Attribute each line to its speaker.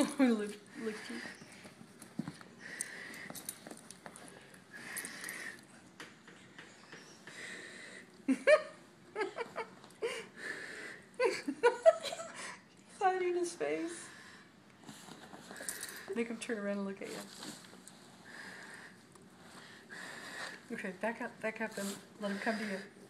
Speaker 1: Look hiding his face. Make him turn around and look at you. Okay, back up and let him come to you.